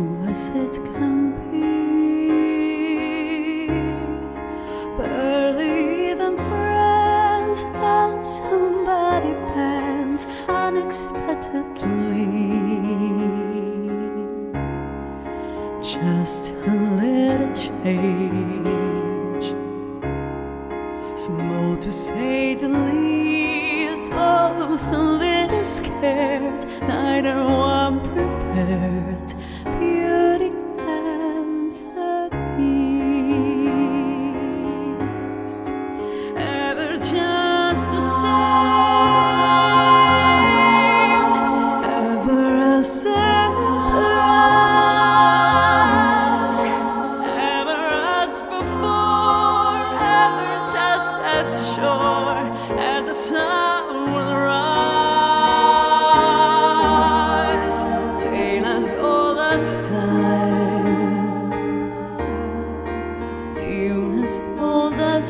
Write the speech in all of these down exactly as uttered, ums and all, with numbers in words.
true as it can be. Barely even friends, then somebody bends unexpectedly. Just a little change, small to say the least, both a little scared, neither one prepared. Beauty and the Beast, ever just the same, ever a surprise, ever as before, ever just as sure as the sun will rise. Tale as old as time, tune as old as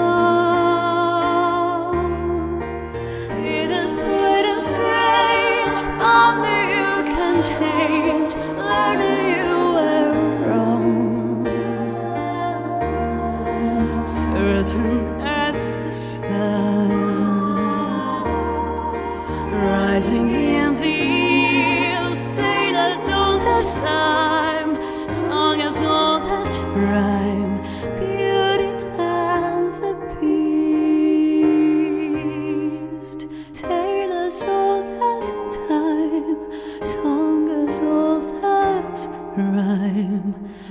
song. It is sweet and strange, only you can change, learning you were wrong. Certain as the sun, rising in the east, state as old as time, song as old as rhyme. Beauty and the Beast, tale as old as time, song as old as rhyme.